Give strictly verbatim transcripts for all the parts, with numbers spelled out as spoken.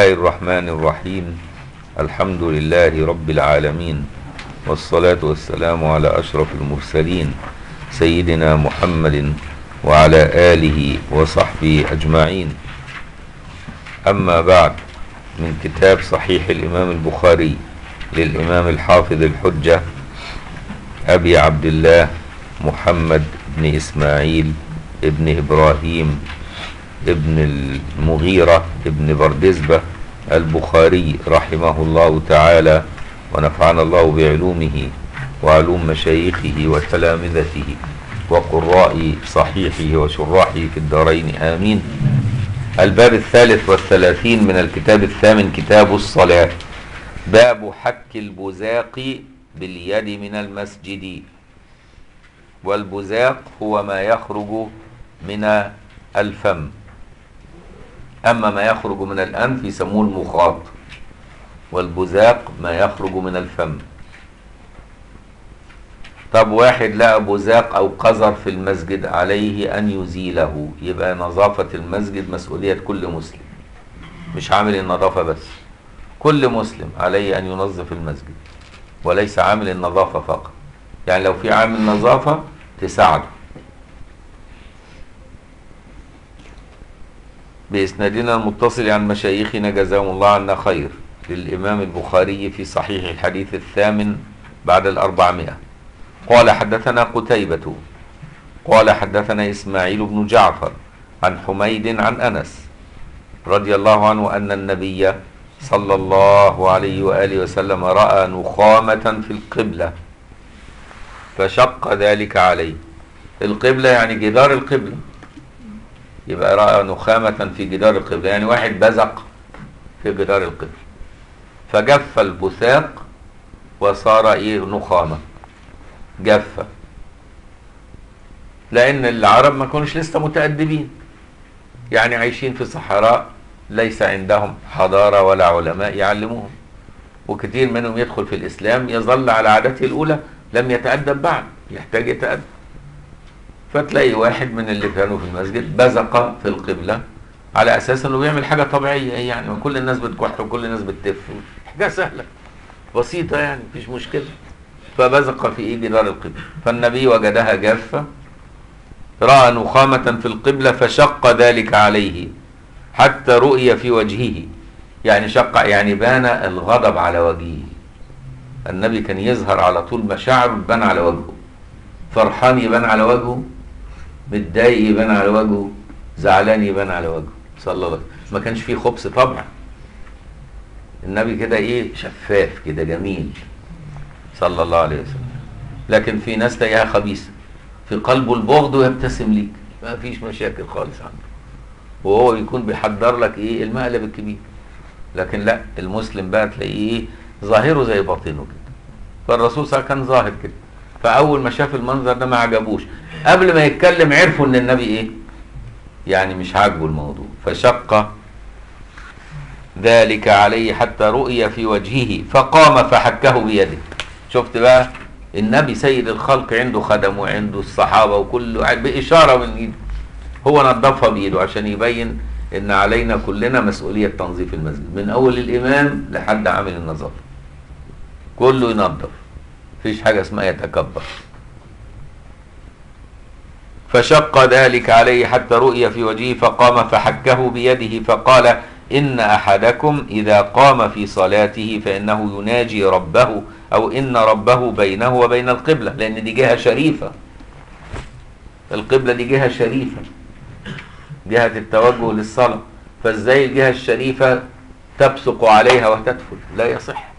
الله الرحمن الرحيم. الحمد لله رب العالمين، والصلاة والسلام على أشرف المرسلين سيدنا محمد وعلى آله وصحبه أجمعين. أما بعد، من كتاب صحيح الإمام البخاري للإمام الحافظ الحجة أبي عبد الله محمد بن إسماعيل ابن إبراهيم ابن المغيرة ابن بردزبة البخاري رحمه الله تعالى، ونفعنا الله بعلومه وعلوم مشايخه وتلامذته وقراء صحيحه وشراحه في الدارين آمين. الباب الثالث والثلاثين من الكتاب الثامن، كتاب الصلاة. باب حك البزاق باليد من المسجد. والبزاق هو ما يخرج من الفم، أما ما يخرج من الأنف يسموه المخاط، والبزاق ما يخرج من الفم. طب واحد لقى بزاق أو قذر في المسجد، عليه أن يزيله. يبقى نظافة المسجد مسؤولية كل مسلم، مش عامل النظافة بس، كل مسلم عليه أن ينظف المسجد، وليس عامل النظافة فقط. يعني لو في عامل نظافة تساعده. بإسنادنا المتصل عن مشايخنا جزاهم الله عنا خير، للإمام البخاري في صحيح الحديث الثامن بعد الأربعمائة. قال حدثنا قتيبة قال حدثنا إسماعيل بن جعفر عن حميد عن أنس رضي الله عنه أن النبي صلى الله عليه وآله وسلم رأى نخامة في القبلة فشق ذلك عليه. القبلة يعني جدار القبلة، يبقى رأى نخامة في جدار القبلة، يعني واحد بزق في جدار القبلة فجف البثاق وصار ايه؟ نخامة، جف. لأن العرب ما كانوش لسه متأدبين، يعني عايشين في صحراء، ليس عندهم حضارة ولا علماء يعلموهم، وكثير منهم يدخل في الإسلام يظل على عادته الأولى، لم يتأدب بعد، يحتاج يتأدب. فتلاقي واحد من اللي كانوا في المسجد بزق في القبلة على أساس أنه بيعمل حاجة طبيعية، يعني كل الناس بتكح وكل الناس بتتف، حاجة سهلة بسيطة يعني مفيش مشكلة. فبزق في إيه؟ جدار القبلة. فالنبي وجدها جافة، رأى نخامة في القبلة فشق ذلك عليه حتى رؤي في وجهه. يعني شق يعني بان الغضب على وجهه. النبي كان يظهر على طول مشاعره، بان على وجهه، فرحان يبان على وجهه، متضايق يبان على وجهه، زعلان يبان على وجهه صلى الله عليه وسلم. ما كانش فيه خبث طبعا، النبي كده ايه؟ شفاف كده جميل صلى الله عليه وسلم. لكن في ناس تلاقيها خبيثه، في قلبه البغض ويبتسم ليك، ما فيش مشاكل خالص عنده، وهو يكون بيحضر لك ايه؟ المقلب الكبير. لكن لا، المسلم بقى تلاقيه ايه؟ ظاهره زي باطنه كده. فالرسول صلى الله عليه وسلم كان ظاهر كده، فأول ما شاف المنظر ده ما عجبوش، قبل ما يتكلم عرفوا ان النبي ايه؟ يعني مش عاجبه الموضوع. فشق ذلك عليه حتى رؤي في وجهه فقام فحكه بيده. شفت بقى؟ النبي سيد الخلق، عنده خدم وعنده الصحابة وكله بإشارة من ايده، هو نظفها بإيده عشان يبين ان علينا كلنا مسؤولية تنظيف المسجد، من اول الامام لحد عامل النظافة، كله ينظف، مفيش حاجة اسمها يتكبر. فشق ذلك عليه حتى رؤي في وجهه فقام فحكه بيده فقال: إن أحدكم إذا قام في صلاته فإنه يناجي ربه، أو إن ربه بينه وبين القبلة، لأن دي جهة شريفة، القبلة دي جهة شريفة، جهة التوجه للصلاة، فازاي الجهة الشريفة تبصق عليها وتدخل؟ لا يصح.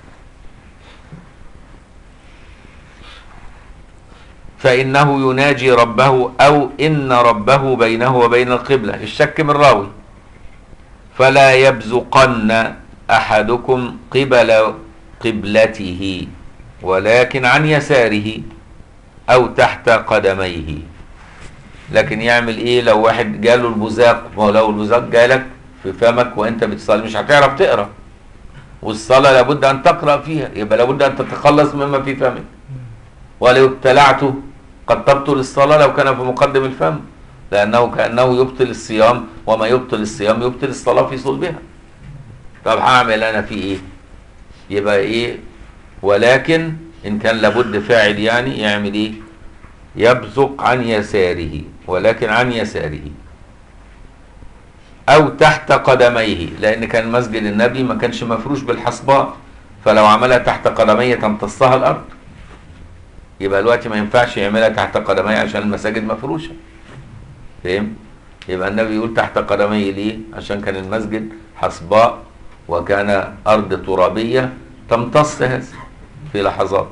فإنه يناجي ربه، أو إن ربه بينه وبين القبلة، الشك من راوي. فلا يبزقن أحدكم قبل قبلته، ولكن عن يساره أو تحت قدميه. لكن يعمل إيه لو واحد جاله البزاق؟ ولو البزاق جالك في فمك وأنت بتصلي مش هتعرف تقرأ، والصلاة لابد أن تقرأ فيها، يبقى لابد أن تتخلص مما في فمك. ولو ابتلعته قد تبطل الصلاة لو كان في مقدم الفم، لأنه كأنه يبطل الصيام، وما يبطل الصيام يبطل الصلاة في صلبها. طب هعمل انا فيه ايه؟ يبقى ايه؟ ولكن ان كان لابد فاعل يعني يعمل ايه؟ يبصق عن يساره، ولكن عن يساره او تحت قدميه، لان كان مسجد النبي ما كانش مفروش بالحصباء، فلو عملها تحت قدميه تمتصها الارض، يبقى الوقت ما ينفعش يعملها تحت قدميه عشان المساجد مفروشه. فهم؟ يبقى النبي يقول تحت قدميه ليه؟ عشان كان المسجد حصباء وكان ارض ترابيه تمتص هذا في لحظات.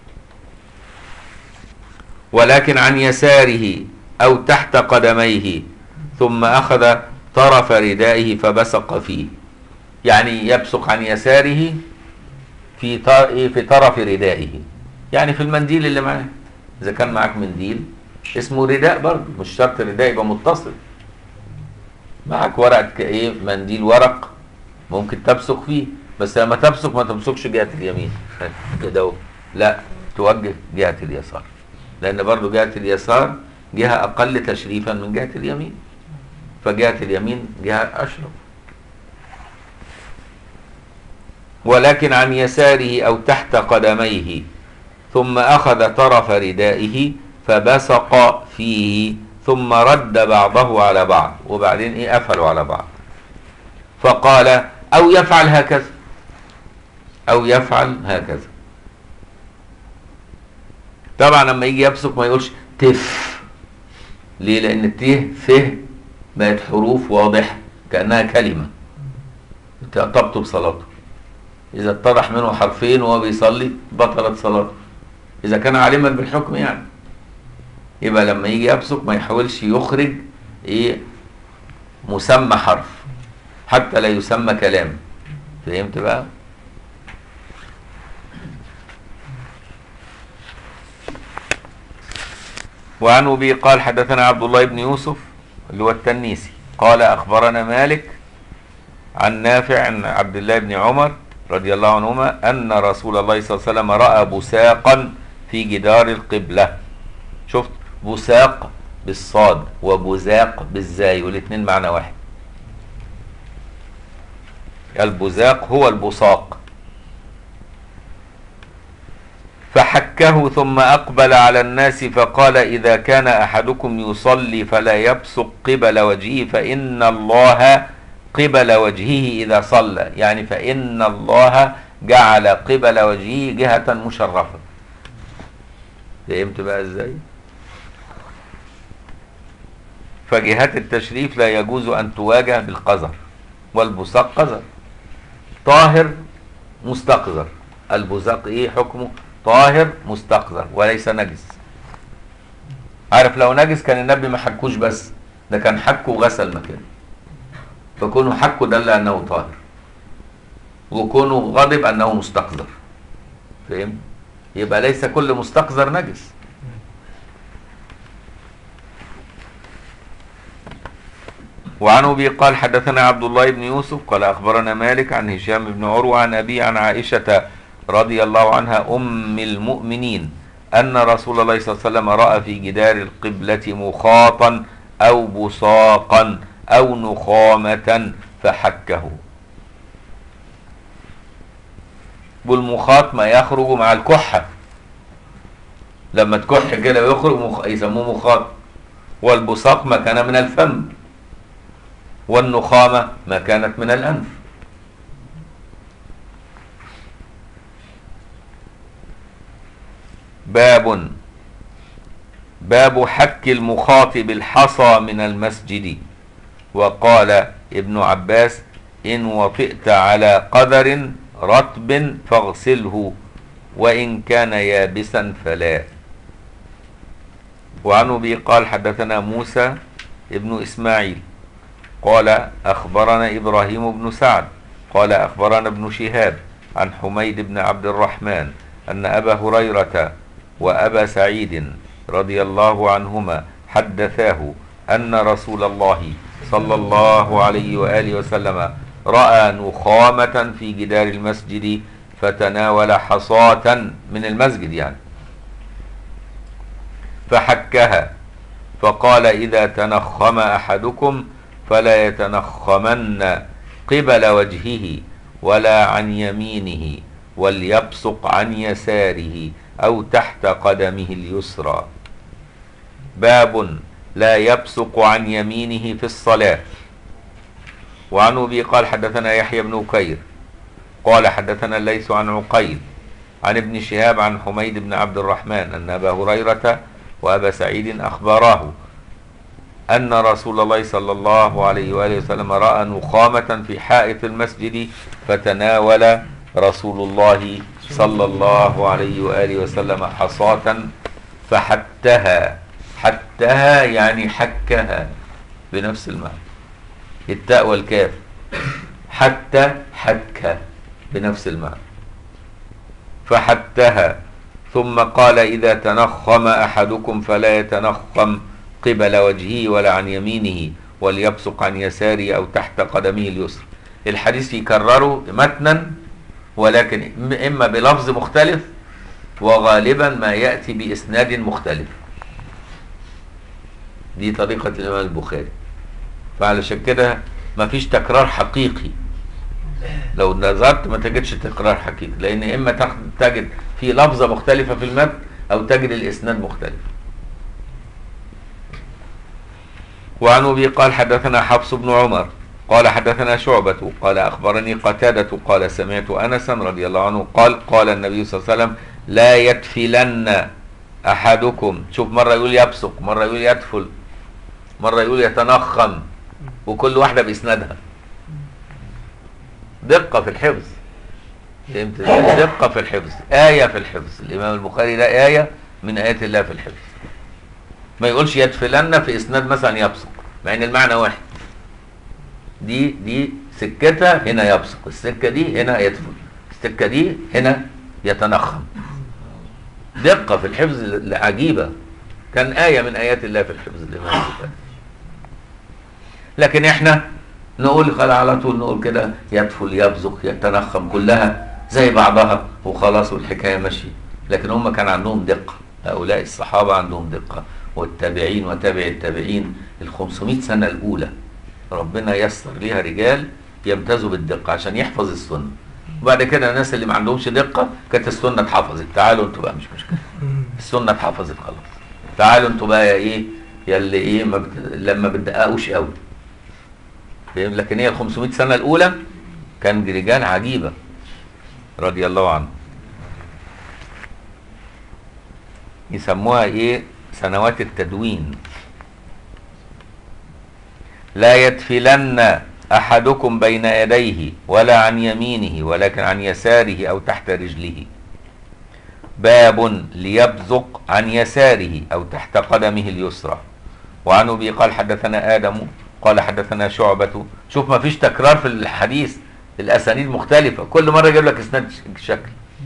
ولكن عن يساره او تحت قدميه، ثم اخذ طرف ردائه فبصق فيه. يعني يبصق عن يساره في في طرف ردائه، يعني في المنديل اللي معاه. اذا كان معاك منديل اسمه رداء برضه، مش شرط الرداء يبقى متصل. معاك ورقه ايه، منديل ورق، ممكن تبصق فيه، بس لما تبصق ما تبصقش جهه اليمين كده، لا، توجه جهه اليسار، لان برضه جهه اليسار جهه اقل تشريفا من جهه اليمين، فجهه اليمين جهه اشرف. ولكن عن يساره او تحت قدميه، ثم اخذ طرف ردائه فبصق فيه، ثم رد بعضه على بعض، وبعدين ايه، قفلوا على بعض. فقال او يفعل هكذا، او يفعل هكذا. طبعا لما يجي يبصق ما يقولش تف، ليه؟ لان الت ف بقت حروف واضحه كانها كلمه تبطل صلاته. اذا اتضح منه حرفين وهو بيصلي بطلت صلاته، اذا كان عالما بالحكم يعني. يبقى لما يجي يبصق ما يحاولش يخرج ايه، مسمى حرف حتى لا يسمى كلام. فهمت بقى؟ وعن أبي قال حدثنا عبد الله بن يوسف اللي هو التنيسي قال أخبرنا مالك عن نافع عن عبد الله بن عمر رضي الله عنهما أن رسول الله صلى الله عليه وسلم رأى بساقا في جدار القبلة. شفت؟ بساق بالصاد وبزاق بالزاي، والاثنين معنى واحد. البزاق هو البصاق. فحكه ثم أقبل على الناس فقال إذا كان أحدكم يصلي فلا يبصق قبل وجهه فإن الله قبل وجهه إذا صلى، يعني فإن الله جعل قبل وجهه جهة مشرفة. فهمت بقى ازاي؟ فجهات التشريف لا يجوز أن تواجه بالقذر، والبصاق قذر طاهر مستقذر. البزاق ايه حكمه؟ طاهر مستقذر وليس نجس. عارف لو نجس كان النبي ما حكوش، بس ده كان حكه وغسل مكانه، فكونه حكه دل انه طاهر، وكونه غضب انه مستقذر. فهم؟ يبقى ليس كل مستقذر نجس. وعن أبي قال حدثنا عبد الله بن يوسف قال أخبرنا مالك عن هشام بن عروة عن أبي عن عائشة رضي الله عنها أم المؤمنين أن رسول الله صلى الله عليه وسلم رأى في جدار القبلة مخاطا أو بصاقا أو نخامة فحكه. والمخاط ما يخرج مع الكحة، لما تكح كده ويخرج مخ... يسموه مخاط. والبصاق ما كان من الفم، والنخامة ما كانت من الأنف. باب باب حك المخاط بالحصى من المسجد. وقال ابن عباس إن وطئت على قدر رطب فاغسله وإن كان يابسا فلا. وعن أبي قال حدثنا موسى ابن إسماعيل قال أخبرنا إبراهيم بن سعد قال أخبرنا ابن شهاب عن حميد بن عبد الرحمن أن أبا هريرة وأبا سعيد رضي الله عنهما حدثاه أن رسول الله صلى الله عليه وآله وسلم رأى نخامة في جدار المسجد فتناول حصاة من المسجد يعني فحكها، فقال إذا تنخم أحدكم فلا يتنخمن قبل وجهه ولا عن يمينه وليبصق عن يساره أو تحت قدمه اليسرى. باب لا يبصق عن يمينه في الصلاة. وعن أبي قال حدثنا يحيى بن بكير قال حدثنا الليث عن عقيل عن ابن شهاب عن حميد بن عبد الرحمن أن أبا هريرة وأبا سعيد أخبراه أن رسول الله صلى الله عليه وآله وسلم رأى نخامة في حائط المسجد فتناول رسول الله صلى الله عليه وآله وسلم حصاة فحتها. حتها يعني حكها بنفس المعنى، التاء والكاف. حتى حكها بنفس المعنى. فحتها ثم قال إذا تنخم أحدكم فلا يتنخم قبل وجهه ولا عن يمينه وليبصق عن يساره أو تحت قدمه اليسرى. الحديث يكرره متنا ولكن إما بلفظ مختلف وغالبا ما يأتي بإسناد مختلف. دي طريقة الإمام البخاري، فعلشان كده ما فيش تكرار حقيقي. لو نظرت ما تجدش تكرار حقيقي، لأن إما تجد في لفظة مختلفة في المتن أو تجد الإسناد مختلف. وعن أبي قال حدثنا حفص بن عمر قال حدثنا شعبة قال أخبرني قتادة قال سمعت أنسا رضي الله عنه قال قال النبي صلى الله عليه وسلم لا يدفلن أحدكم. شوف، مرة يقول يبصق، مرة يقول يدفل، مرة يقول يتنخم، وكل واحدة بإسنادها. دقة في الحفظ، فهمت؟ دقة في الحفظ، آية في الحفظ. الإمام البخاري ده آية من آيات الله في الحفظ. ما يقولش يدفلن في إسناد مثلا يبصق مع إن المعنى واحد. دي دي سكتها هنا يبصق، السكة دي هنا يدفل، السكة دي هنا يتنخم. دقة في الحفظ عجيبة، كان آية من آيات الله في الحفظ الإمام البخاري. لكن احنا نقول على طول نقول كده يدفل يبزق يتنخم كلها زي بعضها وخلاص والحكاية ماشية. لكن هم كان عندهم دقة، هؤلاء الصحابة عندهم دقة، والتابعين وتابع التابعين الخمسمائة سنة الأولى ربنا يسر ليها رجال يمتازوا بالدقة عشان يحفظ السنة. وبعد كده الناس اللي ما عندهمش دقة كانت السنة اتحفظت. تعالوا انتوا بقى، مش مشكلة، السنة اتحفظت خلاص. تعالوا انتوا بقى يا ايه يا اللي ايه ما بت... لما بتدققوش قوي. فاهم؟ لكن هي ال خمسمائة سنة الأولى كان رجال عجيبة رضي الله عنه. يسموها ايه؟ سنوات التدوين. لا يدفلن أحدكم بين يديه ولا عن يمينه ولكن عن يساره أو تحت رجله. باب ليبزق عن يساره أو تحت قدمه اليسرى. وعن أبي قال حدثنا آدم قال حدثنا شعبة. شوف، ما فيش تكرار في الحديث، الأسانيد مختلفة، كل مرة يجيب لك إسناد شكل.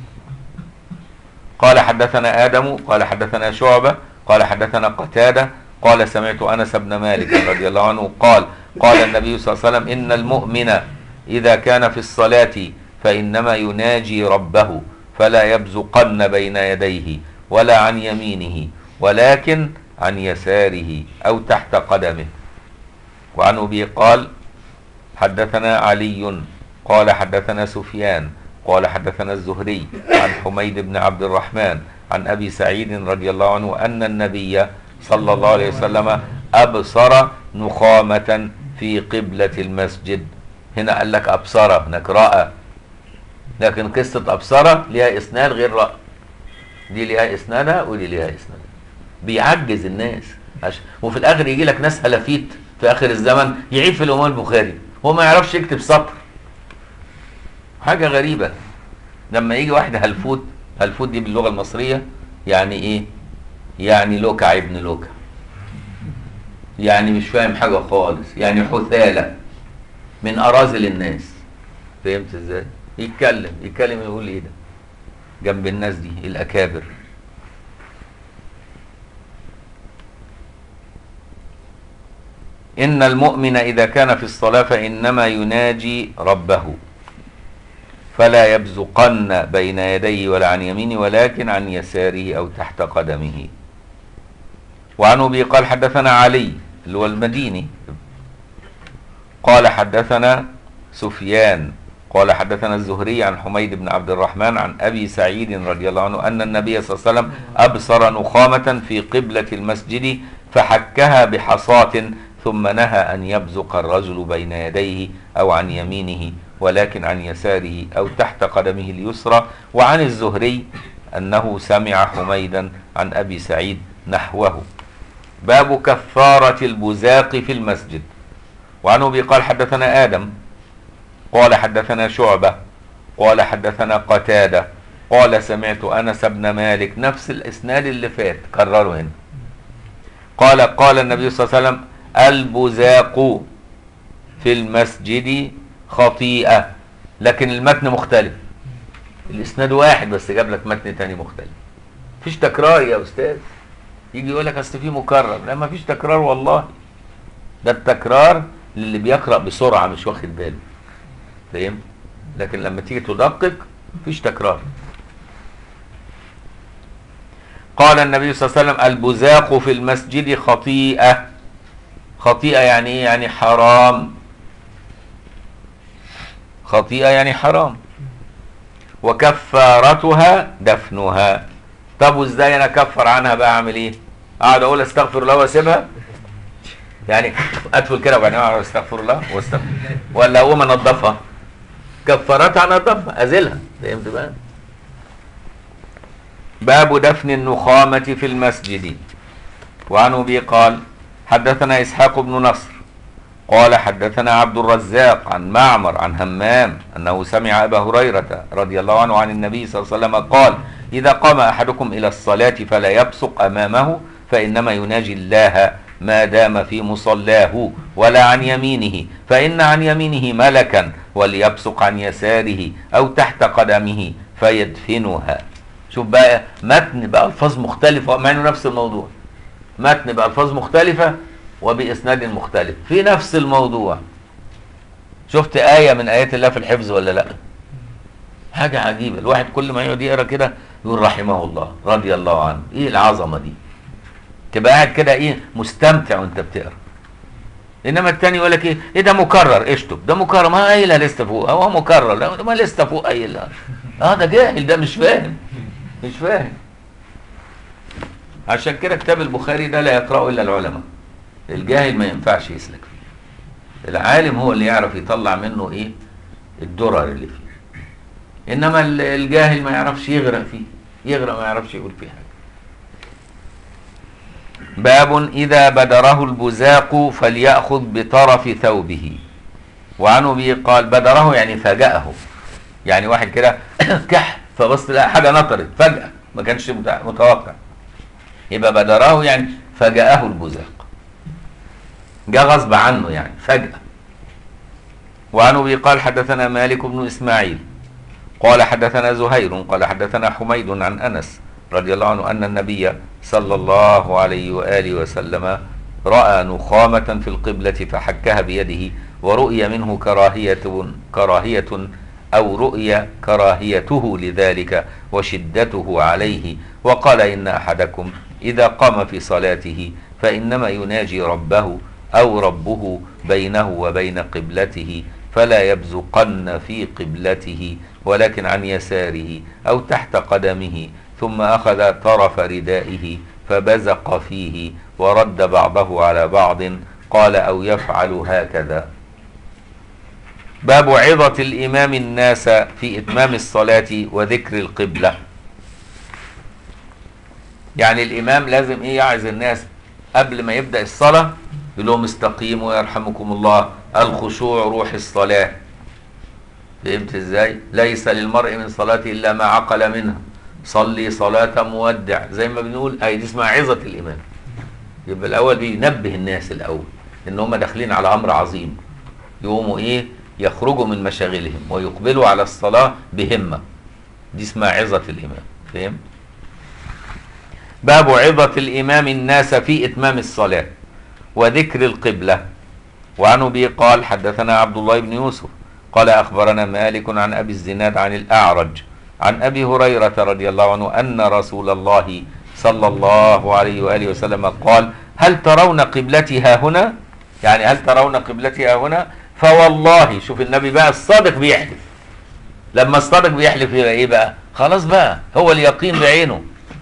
قال حدثنا آدم قال حدثنا شعبة قال حدثنا قتادة قال سمعت أنس بن مالك رضي الله عنه قال قال النبي صلى الله عليه وسلم إن المؤمن إذا كان في الصلاة فإنما يناجي ربه فلا يبزقن بين يديه ولا عن يمينه ولكن عن يساره أو تحت قدمه. وعن أبي قال حدثنا علي قال حدثنا سفيان قال حدثنا الزهري عن حميد بن عبد الرحمن عن أبي سعيد رضي الله عنه أن النبي صلى الله عليه وسلم أبصر نخامة في قبلة المسجد. هنا قال لك أبصر، هناك رأى، لكن قصة أبصر لها إسناد غير رأى. دي لها إسنادها ودي لها إسنادها. بيعجز الناس عشان وفي الآخر يجي لك ناس هلافيت في آخر الزمن يعيب في الإمام البخاري هو ما يعرفش يكتب سطر. حاجة غريبة لما يجي واحد هلفوت. هلفوت دي باللغة المصرية يعني إيه؟ يعني لوكع ابن لوكع، يعني مش فاهم حاجة خالص، يعني حثالة من أراذل الناس. فهمت ازاي؟ يتكلم يتكلم يقول ايه ده جنب الناس دي الأكابر. إن المؤمن إذا كان في الصلاة فإنما يناجي ربه فلا يبزقن بين يديه ولا عن يمينه ولكن عن يساره أو تحت قدمه. وعن أبي قال حدثنا علي اللي هو المديني قال حدثنا سفيان قال حدثنا الزهري عن حميد بن عبد الرحمن عن أبي سعيد رضي الله عنه أن النبي صلى الله عليه وسلم أبصر نخامة في قبلة المسجد فحكها بحصاة ثم نهى أن يبزق الرجل بين يديه أو عن يمينه ولكن عن يساره أو تحت قدمه اليسرى. وعن الزهري أنه سمع حميدا عن أبي سعيد نحوه. باب كفارة البزاق في المسجد. وعنه أبي قال حدثنا آدم قال حدثنا شعبة قال حدثنا قتادة قال سمعت أنس بن مالك نفس الإسناد اللي فات كرره هنا. قال قال النبي صلى الله عليه وسلم البزاق في المسجد خطيئة، لكن المتن مختلف. الإسناد واحد بس جاب لك متن تاني مختلف. مفيش تكرار يا أستاذ. يجي يقول لك أصل فيه مكرر، لا مفيش تكرار والله. ده التكرار للي بيقرأ بسرعة مش واخد باله. فاهم؟ لكن لما تيجي تدقق مفيش تكرار. قال النبي صلى الله عليه وسلم البزاق في المسجد خطيئة. خطيئة يعني ايه؟ يعني حرام. خطيئة يعني حرام. وكفارتها دفنها. طب وازاي انا اكفر عنها بقى؟ اعمل ايه؟ اقعد اقول استغفر الله واسيبها؟ يعني ادخل كده وبعدين اقعد استغفر الله واستغفر، ولا اقوم انضفها؟ كفارتها انضفها ازيلها. فهمت بقى؟ باب دفن النخامة في المسجد. وعن أبي قال حدثنا إسحاق بن نصر قال حدثنا عبد الرزاق عن معمر عن همام أنه سمع أبا هريرة رضي الله عنه عن النبي صلى الله عليه وسلم قال إذا قام أحدكم إلى الصلاة فلا يبصق أمامه فإنما يناجي الله ما دام في مصلاه، ولا عن يمينه فإن عن يمينه ملكا، وليبصق عن يساره أو تحت قدمه فيدفنها. شوف بقى متن بألفاظ مختلفة مع انه نفس الموضوع. متن بألفاظ مختلفة وبإسناد مختلف في نفس الموضوع. شفت آية من آيات الله في الحفظ ولا لا؟ حاجة عجيبة. الواحد كل ما يقعد يقرا كده يقول رحمه الله رضي الله عنه. ايه العظمة دي؟ تبقى قاعد كده ايه مستمتع وانت بتقرا. انما التاني يقول لك ايه؟ ايه ده مكرر؟ اشطب ده مكرر، ما قايلها لسه فوق، هو مكرر لا ما لسه فوق قايلها. اه ده جاهل، ده مش فاهم. مش فاهم. عشان كده كتاب البخاري ده لا يقرأه إلا العلماء. الجاهل ما ينفعش يسلك فيه. العالم هو اللي يعرف يطلع منه ايه الدرر اللي فيه. انما الجاهل ما يعرفش يغرق فيه، يغرق ما يعرفش يقول فيه حاجة. باب إذا بدره البزاق فليأخذ بطرف ثوبه. وعنه به قال بدره يعني فاجأه. يعني واحد كده كح فبص لقى حاجة نطرت فجأة ما كانش متوقع، يبقى بدره يعني فجأه البزاق، جاء غصب عنه يعني فجأة. وعنه به قال حدثنا مالك بن إسماعيل قال حدثنا زهير قال حدثنا حميد عن أنس رضي الله عنه أن النبي صلى الله عليه وآله وسلم رأى نخامة في القبلة فحكها بيده، ورؤي منه كراهية كراهية أو رؤيا كراهيته لذلك وشدته عليه، وقال إن أحدكم إذا قام في صلاته فإنما يناجي ربه أو ربه بينه وبين قبلته فلا يبزقن في قبلته ولكن عن يساره أو تحت قدمه، ثم أخذ طرف ردائه فبزق فيه ورد بعضه على بعض، قال أو يفعل هكذا. باب عظة الإمام الناس في إتمام الصلاة وذكر القبلة. يعني الإمام لازم إيه يعظ الناس قبل ما يبدأ الصلاة، يقول لهم استقيموا يرحمكم الله، الخشوع روح الصلاة. فهمت إزاي؟ ليس للمرء من صلاته إلا ما عقل منها، صلي صلاة مودع، زي ما بنقول أي دي اسمها عظة الإمام. يبقى الأول بينبه الناس الأول إن هم داخلين على أمر عظيم، يقوموا إيه يخرجوا من مشاغلهم ويقبلوا على الصلاة بهمة، دي اسمها عظة الإمام. فهم؟ باب عظة الإمام الناس في إتمام الصلاة وذكر القبلة. وعنه به قال حدثنا عبد الله بن يوسف قال أخبرنا مالك عن أبي الزناد عن الأعرج عن أبي هريرة رضي الله عنه أن رسول الله صلى الله عليه وآله وسلم قال هل ترون قبلتي ها هنا؟ يعني هل ترون قبلتي ها هنا؟ فوالله، شوف النبي بقى الصادق بيحلف، لما الصادق بيحلف يبقى ايه بقى؟ خلاص بقى هو اليقين بعينه.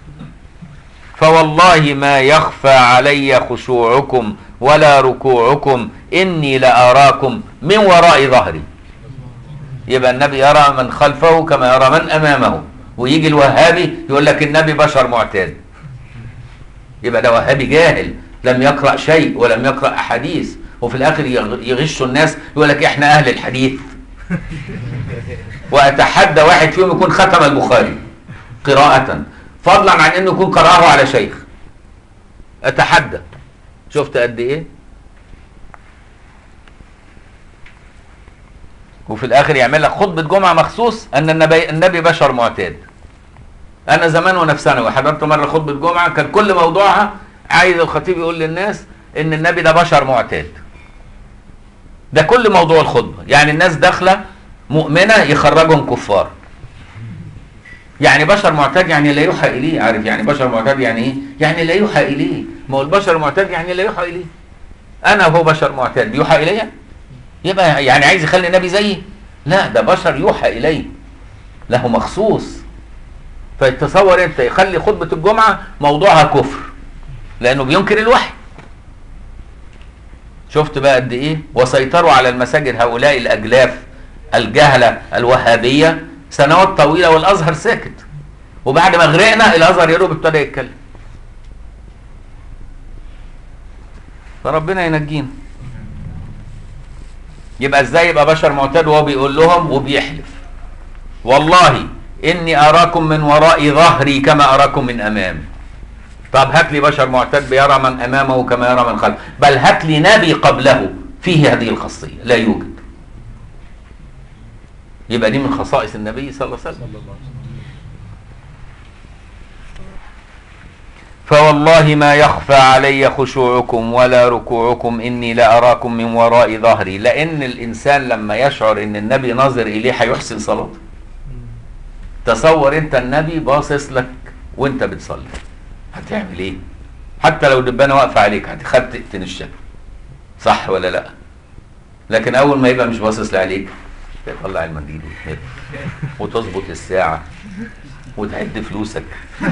فوالله ما يخفى علي خشوعكم ولا ركوعكم إني لأراكم من وراء ظهري. يبقى النبي يرى من خلفه كما يرى من أمامه. ويجي الوهابي يقول لك النبي بشر معتاد، يبقى ده وهابي جاهل لم يقرأ شيء ولم يقرأ أحاديث، وفي الآخر يغشوا الناس يقول لك إحنا أهل الحديث. وأتحدى واحد فيهم يكون ختم البخاري قراءة، فضلا عن انه يكون قرأه على شيخ. اتحدى. شفت قد ايه؟ وفي الاخر يعمل لك خطبة جمعة مخصوص ان النبي النبي بشر معتاد. انا زمان وانا في ثانوي حضرت مرة خطبة جمعة كان كل موضوعها عايز الخطيب يقول للناس ان النبي ده بشر معتاد. ده كل موضوع الخطبة، يعني الناس داخلة مؤمنة يخرجهم كفار. يعني بشر معتاد يعني لا يوحى اليه، عارف يعني بشر معتاد يعني ايه؟ يعني لا يوحى اليه. ما هو البشر معتاد يعني لا يوحى اليه. انا وهو بشر معتاد بيوحى الي؟ يبقى يعني عايز يخلي النبي زيي؟ لا، ده بشر يوحى اليه له مخصوص. فتصور انت يخلي خطبة الجمعة موضوعها كفر لانه بينكر الوحي. شفت بقى قد ايه؟ وسيطروا على المساجد هؤلاء الاجلاف الجهلة الوهابية سنوات طويلة والازهر ساكت. وبعد ما غرقنا الازهر يا دوب ابتدى يتكلم. فربنا ينجينا. يبقى ازاي يبقى بشر معتاد وهو بيقول لهم وبيحلف والله اني اراكم من وراء ظهري كما اراكم من امامي. طب هات لي بشر معتاد بيرى من امامه كما يرى من خلفه، بل هات لي نبي قبله فيه هذه الخاصية، لا يوجد. يبقى دي من خصائص النبي صلى الله عليه وسلم. فوالله ما يخفى علي خشوعكم ولا ركوعكم إني لأراكم من وراء ظهري. لأن الإنسان لما يشعر إن النبي ناظر إليه هيحسن صلاته. تصور أنت النبي باصص لك وأنت بتصلي، هتعمل إيه؟ حتى لو دبانة واقفة عليك هتخاف تقتن الشكل، صح ولا لأ؟ لكن أول ما يبقى مش باصص عليك تطلع المنديل وتمر وتظبط الساعة وتعد فلوسك.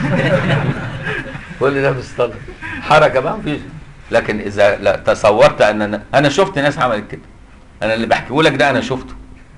كل ده في الصلاة حركة بقى مفيش. لكن إذا لا تصورت أن أنا, أنا شفت ناس عملت كده، أنا اللي بحكيه لك ده أنا شفته.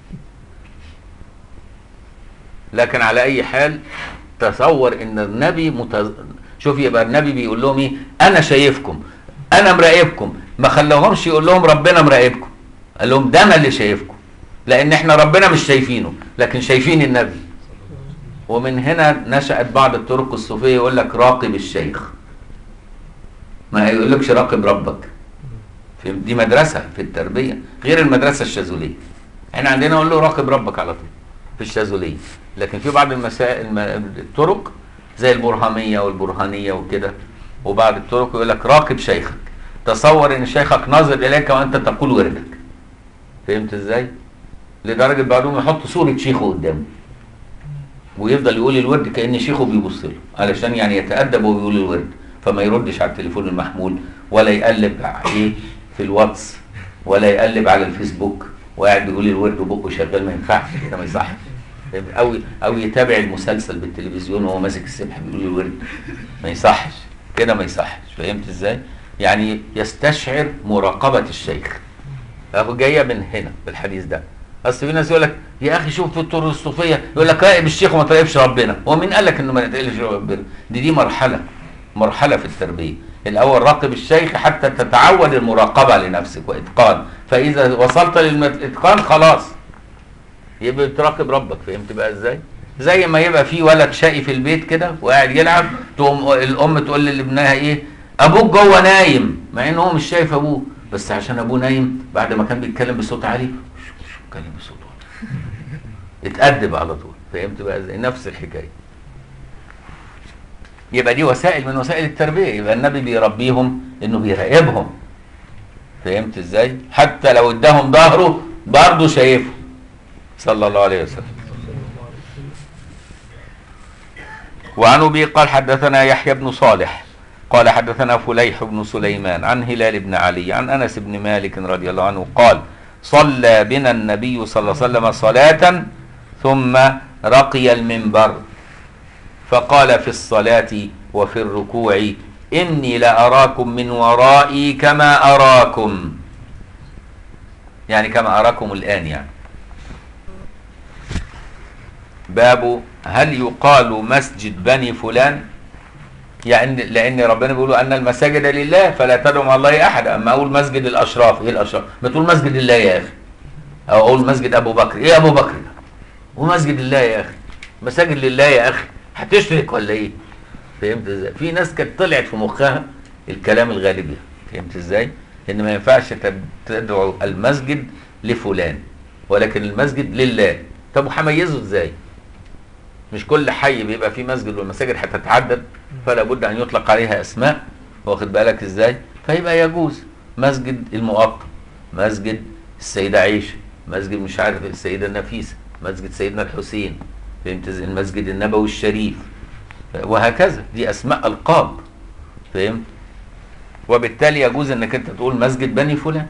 لكن على أي حال تصور إن النبي متز... شوف يبقى النبي بيقول لهم إيه؟ أنا شايفكم، أنا مراقبكم. ما خلوهمش يقول لهم ربنا مراقبكم، قال لهم ده أنا اللي شايفكم. لأن إحنا ربنا مش شايفينه لكن شايفين النبي. ومن هنا نشأت بعض الطرق الصوفية يقول لك راقب الشيخ، ما يقولكش راقب ربك. دي مدرسة في التربية غير المدرسة الشاذلية. احنا عندنا نقول له راقب ربك على طول في الشاذلية. لكن في بعض المسائل الطرق زي البرهامية والبرهانية وكده، وبعض الطرق يقول لك راقب شيخك. تصور ان شيخك ناظر اليك وانت تقول وردك. فهمت ازاي؟ لدرجة بعضهم يحط صورة شيخه قدامه ويفضل يقول الورد كأن شيخه بيبص له علشان يعني يتأدب وهو بيقول الورد، فما يردش على التليفون المحمول ولا يقلب ايه في الواتس ولا يقلب على الفيسبوك وقاعد بيقول الورد وبقه شغال. ما ينفعش كده، ما يصحش. او او يتابع المسلسل بالتلفزيون وهو ماسك السبحه بيقول الورد، ما يصحش كده، ما يصحش. فهمت ازاي؟ يعني يستشعر مراقبة الشيخ. اهو جايه من هنا بالحديث ده. اصل في ناس يقول لك يا اخي شوف في الطرق الصوفيه يقول لك راقب الشيخ وما تراقبش ربنا. هو مين قال لك انه ما نتقلش ربنا؟ دي دي مرحله مرحله في التربيه. الاول راقب الشيخ حتى تتعود المراقبه لنفسك واتقان، فاذا وصلت للاتقان خلاص يبقى بتراقب ربك. فهمت بقى ازاي؟ زي ما يبقى في ولد شقي في البيت كده وقاعد يلعب، تقوم الام تقول لابنها ايه؟ ابوك جوه نايم، مع ان هو مش شايف ابوه، بس عشان ابوه نايم بعد ما كان بيتكلم بصوت عالي اتكلم بصوت عالي اتأدب على طول. فهمت بقى ازاي؟ نفس الحكايه. يبقى دي وسائل من وسائل التربيه. يبقى النبي بيربيهم انه بيراقبهم. فهمت ازاي؟ حتى لو اداهم ظهره برضه شايفه صلى الله عليه وسلم. وعن ابي قال حدثنا يحيى بن صالح قال حدثنا فليح بن سليمان عن هلال بن علي عن انس بن مالك رضي الله عنه قال صلى بنا النبي صلى الله عليه وسلم صلاة ثم رقي المنبر فقال في الصلاة وفي الركوع إني لأراكم من ورائي كما أراكم، يعني كما أراكم الآن. يعني باب هل يقال مسجد بني فلان؟ يعني لأن ربنا بيقول أن المساجد لله فلا تدعوا مع الله أحد. أما أقول مسجد الأشراف، إيه الأشراف؟ ما تقول مسجد الله يا أخي. أو أقول مسجد أبو بكر، إيه أبو بكر ده؟ ومسجد الله يا أخي، مساجد لله يا أخي، هتشرك ولا إيه؟ فهمت إزاي؟ في ناس كانت طلعت في مخها الكلام الغالبي، فهمت إزاي؟ إن ما ينفعش تدعو المسجد لفلان ولكن المسجد لله. طب وهميزه إزاي؟ مش كل حي بيبقى فيه مسجد والمساجد هتتعدد فلا بد ان يطلق عليها اسماء، واخد بالك ازاي؟ فيبقى يجوز مسجد المقطم، مسجد السيده عائشه، مسجد مش عارف السيده النفيسه، مسجد سيدنا الحسين، فهمت ازاي؟ المسجد النبوي الشريف، وهكذا. دي اسماء القاب، فهمت؟ وبالتالي يجوز انك انت تقول مسجد بني فلان.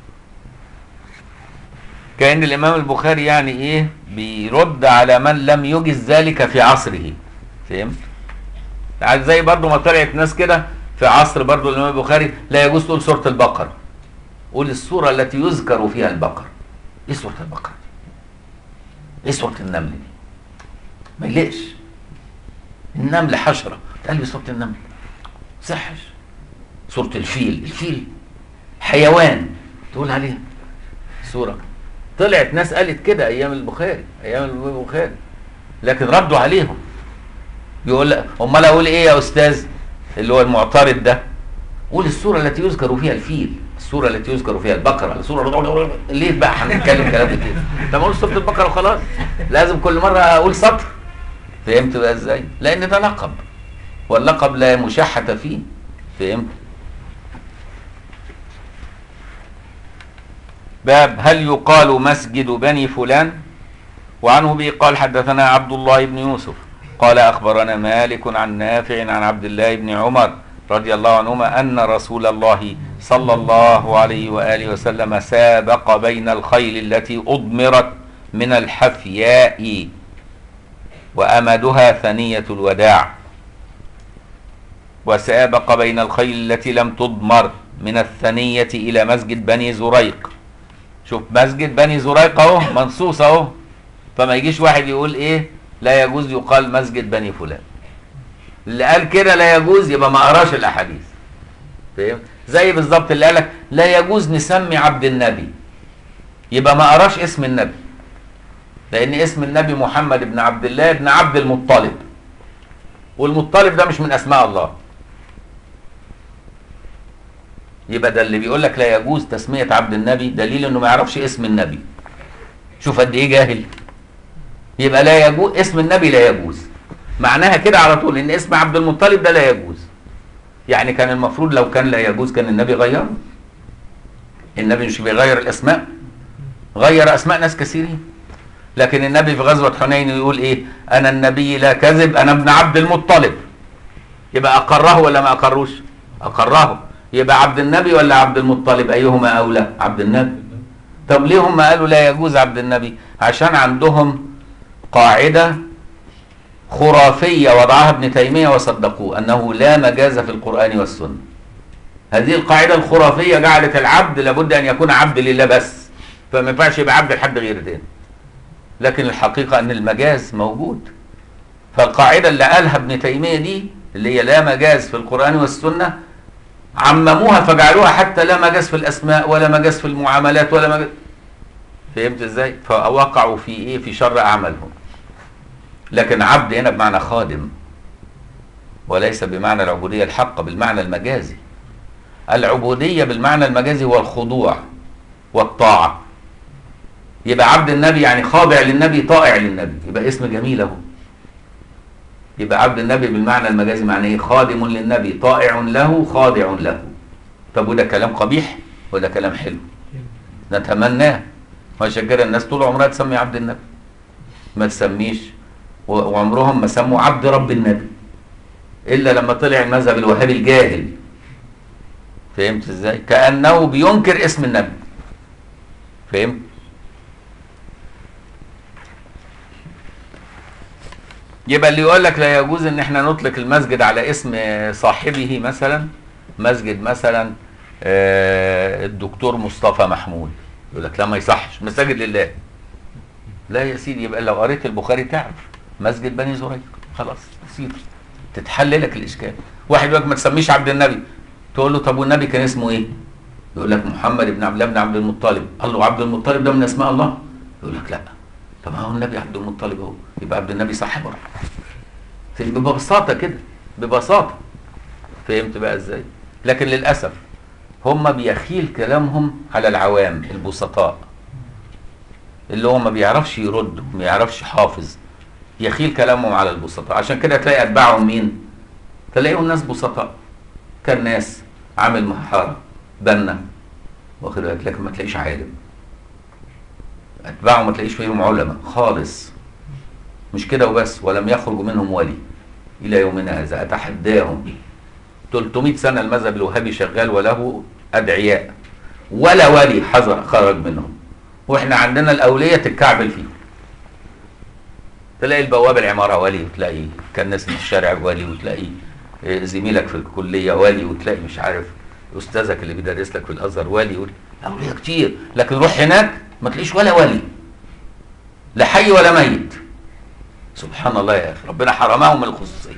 كأن الإمام البخاري يعني إيه بيرد على من لم يجز ذلك في عصره، فهمت؟ زي برضو ما طلعت ناس كده في عصر برضو الإمام البخاري لا يجوز تقول سورة البقرة، قول السورة التي يذكر فيها البقر. إيه سورة البقرة؟ إيه سورة النمل دي؟ ما يليقش. النمل حشرة، تقال لي سورة النمل صحش. سورة الفيل، الفيل حيوان تقول عليها سورة. طلعت ناس قالت كده ايام البخاري، ايام البخاري، لكن ردوا عليهم. يقول لك امال اقول ايه يا استاذ اللي هو المعترض ده؟ قول السوره التي يذكر فيها الفيل، السوره التي يذكر فيها البقره، السوره. ليه بقى هنتكلم كلام كتير؟ طب اقول سوره البقره وخلاص، لازم كل مره اقول سطر؟ فهمت بقى ازاي؟ لان ده لقب، واللقب لا مشاحه فيه، فهمت؟ باب هل يقال مسجد بني فلان؟ وعنه به قال حدثنا عبد الله بن يوسف قال أخبرنا مالك عن نافع عن عبد الله بن عمر رضي الله عنهما أن رسول الله صلى الله عليه وآله وسلم سابق بين الخيل التي أضمرت من الحفياء وأمدها ثنية الوداع، وسابق بين الخيل التي لم تضمر من الثنية إلى مسجد بني زريق. شوف مسجد بني زريق اهو منصوص اهو، فما يجيش واحد يقول ايه لا يجوز يقال مسجد بني فلان. اللي قال كده لا يجوز يبقى ما قراش الاحاديث، فاهم؟ زي بالظبط اللي قالك لا يجوز نسمي عبد النبي، يبقى ما قراش اسم النبي، لان اسم النبي محمد بن عبد الله بن عبد المطلب، والمطلب ده مش من اسماء الله. يبقى ده اللي بيقول لك لا يجوز تسمية عبد النبي دليل انه ما يعرفش اسم النبي. شوف قد ايه جاهل. يبقى لا يجوز اسم النبي، لا يجوز معناها كده على طول ان اسم عبد المطلب ده لا يجوز. يعني كان المفروض لو كان لا يجوز كان النبي غيره. النبي مش بيغير الاسماء، غير اسماء ناس كثيرين. لكن النبي في غزوة حنين يقول ايه؟ انا النبي لا كذب، انا ابن عبد المطلب. يبقى اقره ولا ما اقروش؟ اقره. يبقى عبد النبي ولا عبد المطلب ايهما اولى؟ عبد النبي. طب ليه هم قالوا لا يجوز عبد النبي؟ عشان عندهم قاعدة خرافية وضعها ابن تيمية وصدقوه، انه لا مجاز في القرآن والسنة. هذه القاعدة الخرافية جعلت العبد لابد ان يكون عبد لله بس، فما ينفعش يبقى عبد لحد غير تاني. لكن الحقيقة ان المجاز موجود. فالقاعدة اللي قالها ابن تيمية دي اللي هي لا مجاز في القرآن والسنة عمموها فجعلوها حتى لا مجاز في الاسماء ولا مجاز في المعاملات ولا مجاز. فهمت ازاي؟ فوقعوا في ايه؟ في شر اعمالهم. لكن عبد هنا بمعنى خادم، وليس بمعنى العبودية الحقة بالمعنى المجازي. العبودية بالمعنى المجازي هو الخضوع والطاعة. يبقى عبد النبي يعني خاضع للنبي طائع للنبي، يبقى اسم جميل اهو. يبقى عبد النبي بالمعنى المجازي معناه ايه؟ خادم للنبي طائع له خاضع له. طب وده كلام قبيح وده كلام حلو نتمناه. وعشان كده الناس طول عمرها تسمي عبد النبي، ما تسميش، وعمرهم ما سموا عبد رب النبي الا لما طلع المذهب الوهابي الجاهل. فهمت ازاي؟ كأنه بينكر اسم النبي. فهمت؟ يبقى اللي يقول لك لا يجوز ان احنا نطلق المسجد على اسم صاحبه، مثلا مسجد مثلا آه، الدكتور مصطفى محمود، يقول لك لا ما يصحش، مساجد لله. لا يا سيدي، يبقى لو قريت البخاري تعرف مسجد بني زريق، خلاص بسيطه تتحل لك الاشكال. واحد يقول لك ما تسميش عبد النبي، تقول له طب والنبي كان اسمه ايه؟ يقول لك محمد بن عبد الله بن عبد المطلب. قال له عبد المطلب ده من اسماء الله؟ يقول لك لا. طب هو النبي عبد المطلب اهو، يبقى عبد النبي صح برضه. ببساطه كده، ببساطه. فهمت بقى ازاي؟ لكن للاسف هم بيخيل كلامهم على العوام البسطاء، اللي هو ما بيعرفش يرد وما يعرفش حافظ، يخيل كلامهم على البسطاء. عشان كده تلاقي اتباعهم مين؟ تلاقيهم ناس بسطاء، كان ناس عامل محاره بنا، واخد بالك، لكن ما تلاقيش عالم. اتباعه ما تلاقيش فيهم علماء خالص. مش كده وبس، ولم يخرج منهم ولي الى يومنا هذا. اتحداهم، ثلاثمائة سنه المذهب الوهابي شغال وله ادعياء، ولا ولي حذر خرج منهم. واحنا عندنا الاوليه تتكعبل فيه. تلاقي البواب العماره ولي، وتلاقي كان ناس من الشارع ولي، وتلاقي زميلك في الكليه ولي، وتلاقي مش عارف استاذك اللي بيدرس لك في الازهر ولي. اولياء كتير، لكن روح هناك ما تلاقيش ولا ولي، لا حي ولا ميت. سبحان الله يا اخي، ربنا حرمهم من الخصوصيه.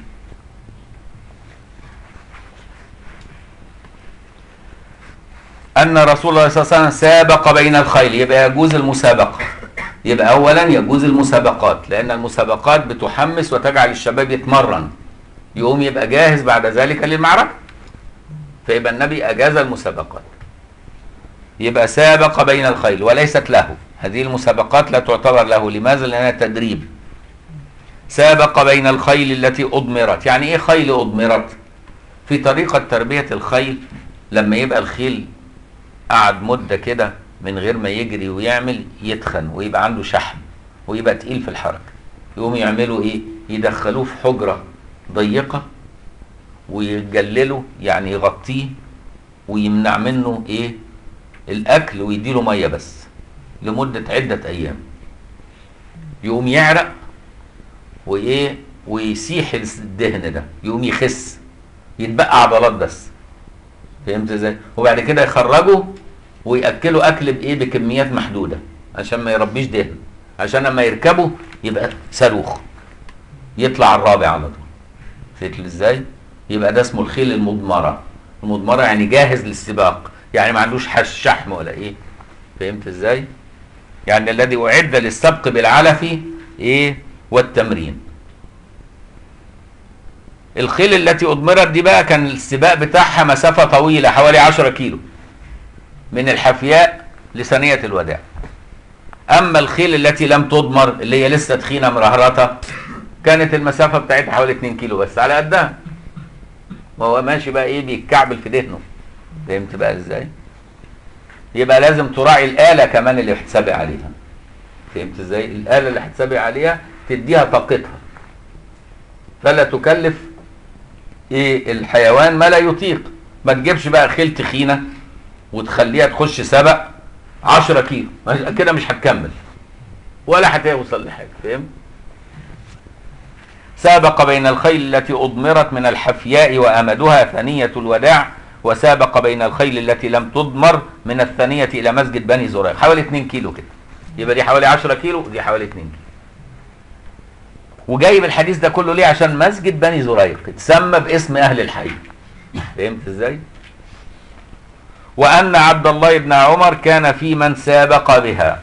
ان رسول الله صلى الله عليه وسلم سابق بين الخيل، يبقى يجوز المسابقه. يبقى اولا يجوز المسابقات، لان المسابقات بتحمس وتجعل الشباب يتمرن، يقوم يبقى جاهز بعد ذلك للمعركه. فيبقى النبي اجاز المسابقات. يبقى سابق بين الخيل وليست له، هذه المسابقات لا تعتبر له. لماذا؟ لأنها تدريب. سابق بين الخيل التي أضمرت. يعني ايه خيل أضمرت؟ في طريقة تربية الخيل، لما يبقى الخيل قعد مدة كده من غير ما يجري ويعمل، يتخن ويبقى عنده شحم ويبقى تقيل في الحركة، يقوم يعملوا ايه؟ يدخلوه في حجرة ضيقة ويجللوا، يعني يغطيه ويمنع منه ايه؟ الاكل، ويديله ميه بس لمده عده ايام. يقوم يعرق وايه؟ ويسيح الدهن ده، يقوم يخس، يتبقى عضلات بس. فهمت ازاي؟ وبعد كده يخرجوا وياكلوا اكل بايه؟ بكميات محدوده، عشان ما يربيش دهن، عشان لما يركبوا يبقى صاروخ يطلع الرابع على طول. فهمت ازاي؟ يبقى ده اسمه الخيل المضمره. المضمره يعني جاهز للسباق، يعني ما عندوش حش شحم ولا ايه. فهمت ازاي؟ يعني الذي اعد للسبق بالعلف ايه؟ والتمرين. الخيل التي اضمرت دي بقى كان السباق بتاعها مسافه طويله، حوالي عشرة كيلو من الحفياء لثانيه الوداع. اما الخيل التي لم تضمر، اللي هي لسه تخينه مرهرطه، كانت المسافه بتاعتها حوالي اتنين كيلو بس، على قدها. وهو ماشي بقى ايه؟ بيتكعبل في دهنه. فهمت بقى ازاي؟ يبقى لازم تراعي الآلة كمان اللي هتسابق عليها. فهمت ازاي؟ الآلة اللي هتسابق عليها تديها طاقتها، فلا تكلف ايه الحيوان ما لا يطيق. ما تجيبش بقى خيل تخينة وتخليها تخش سبق عشرة كيلو، كده مش هتكمل ولا هتوصل لحاجة. فهمت؟ سابق بين الخيل التي أضمرت من الحفياء وأمدها ثنية الوداع، وسابق بين الخيل التي لم تضمر من الثانية إلى مسجد بني زريق، حوالي اتنين كيلو كده. يبقى دي حوالي عشرة كيلو ودي حوالي اتنين كيلو. وجايب الحديث ده كله ليه؟ عشان مسجد بني زريق اتسمى باسم أهل الحي. فهمت ازاي؟ وأن عبد الله بن عمر كان في من سابق بها.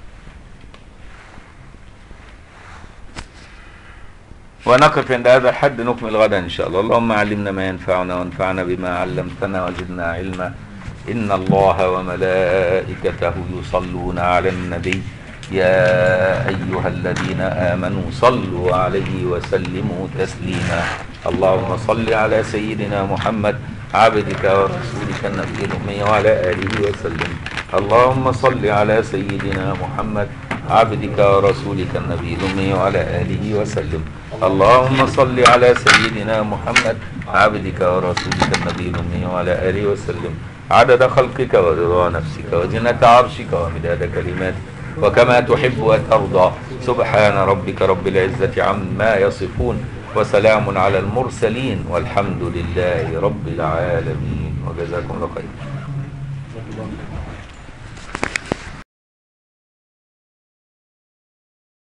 ونقف عند هذا الحد، نكمل غدا إن شاء الله. اللهم علمنا ما ينفعنا وانفعنا بما علمتنا وزدنا علما. إن الله وملائكته يصلون على النبي يا أيها الذين آمنوا صلوا عليه وسلموا تسليما. اللهم صل على سيدنا محمد عبدك ورسولك النبي الأمي وعلى آله وسلم. اللهم صل على سيدنا محمد عبدك ورسولك النبي الأمي وعلى آله وسلم. اللهم صل على سيدنا محمد عبدك ورسولك النبي الأمي وعلى آله وسلم. عدد خلقك ورضا نفسك وزنة عرشك ومداد كلماتك وكما تحب وترضى. سبحان ربك رب العزة عما يصفون وسلام على المرسلين والحمد لله رب العالمين وجزاكم الله خير.